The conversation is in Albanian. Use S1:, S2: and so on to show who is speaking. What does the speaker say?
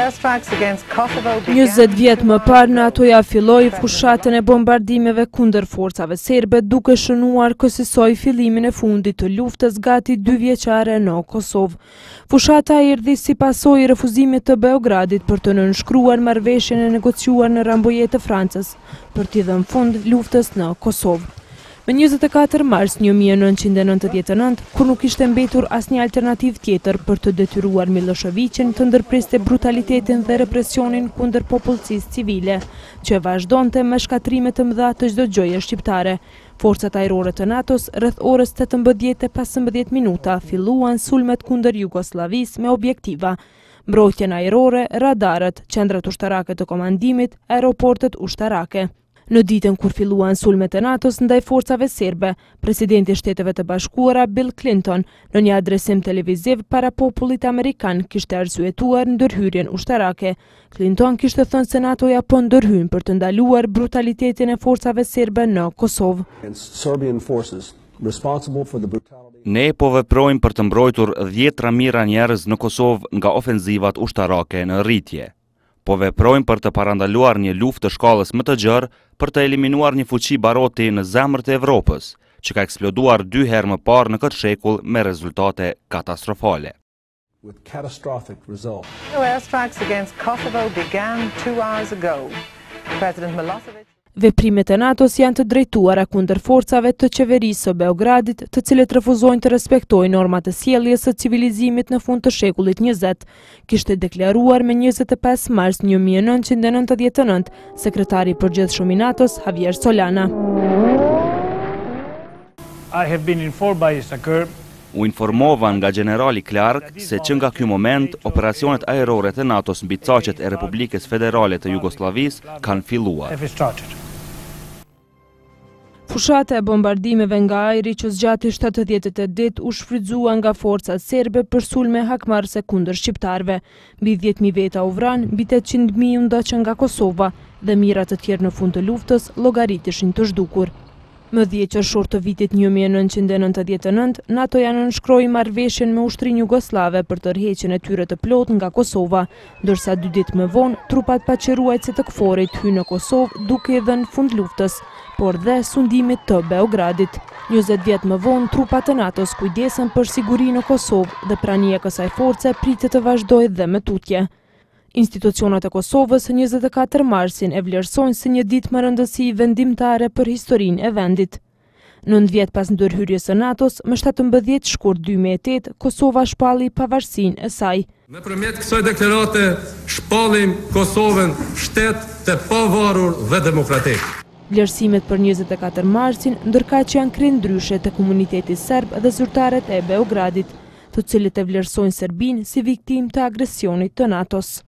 S1: 20 vjet më parë NATO-ja filloi fushatën e bombardimeve kundër forcave serbe, duke shënuar kësaj fillimin e fundit të luftës gati 2 vjeçare në Kosovë. Fushata erdhi si pasojë e refuzimit të Beogradit për të nënshkruar marrëveshjen e negociuar në Rambouillet të Francës për t'i dhënë fund luftës në Kosovë. Me 24 mars 1999, kur nuk ishte mbetur asnjë alternativë tjetër për të detyruar Miloševićin të ndërpriste brutalitetin dhe represionin kundër popullsisë civile, që vazhdonte me shkatrime të mëdha të çdo gjëje shqiptare, forcat ajrore të NATO-s rreth orës 18:15 minuta filluan sulmet kundër Jugosllavisë me objektiva: mbrojtjen ajrore, radarët, qendrat ushtarake të komandimit, aeroportet ushtarake. Në ditën kur filluan sulmet e NATO-s ndaj forcave serbe, presidenti i Shteteve të Bashkuara Bill Clinton në një adresim televiziv para popullit amerikan kishte arsyetuar ndërhyrjen ushtarake. Clinton kishte thënë se NATO-ja po ndërhyn për të ndaluar brutalitetin e forcave serbe në Kosovë.
S2: Ne po veprojmë për të mbrojtur 10 mijëra njerëz në Kosovë nga ofenzivat ushtarake në rritje. Po veprojmë për të parandaluar një luftë të shkallës më të gjerë për të eliminuar një fuqi baroti në zemrët e Evropës, që ka eksploduar 2 herë më parë në këtë shekull me rezultate katastrofale.
S1: Veprimet e NATO-s janë të drejtuara kundër forcave të qeverisë së Beogradit, të cilët refuzojnë të respektojnë normat e sjelljes së civilizimit në fund të shekullit 20, kishte deklaruar me 25 mars 1999 sekretari i përgjithshëm i NATO-s Javier Solana.
S2: U informova nga generali Clark se që nga ky moment operacionet ajrore të NATO-s mbi caqet e Republikës Federale të Jugosllavisë kanë filluar.
S1: Fushata e bombardimeve nga ajri që zgjati 78 ditë u shfrytëzua nga forcat serbe për sulme hakmarrëse kundër shqiptarëve. Mbi 10.000 veta u vranë, mbi 800.000 u ndoqën nga Kosova dhe mijëra të tjerë në fund të luftës llogaritishin të zhdukur. Më 10 qershor të vitit 1999, NATO-ja nënshkroi marrëveshjen me ushtrinë jugoslave për tërheqjen e tyre të plotë nga Kosova, ndërsa 2 ditë më vonë trupat paqëruajtëse të KFOR-it hynë në Kosovë duke i dhënë fund luftës, por dhe sundimit të Beogradit. 20 vjet më vonë, trupat e NATO-s kujdesen për sigurinë në Kosovë dhe prania e kësaj force pritet të vazhdojë dhe me tutje. Institucionet e Kosovës 24 marsin e vlerësojnë si një ditë me rëndësi vendimtare për historinë e vendit. 9 vjet pas ndërhyrjes së NATO-s, më 17 shkurt 2008, Kosova shpalli pavarësinë e saj.
S3: Nëpërmjet kësaj deklarate shpallim Kosovën shtet të pavarur dhe demokratik.
S1: Vlerësimet për 24 marsin ndërkaq janë krindryshe te komuniteti serb dhe zyrtarët e Beogradit, të cilët e vlerësojnë Serbinë si viktimë të agresionit të NATO-s.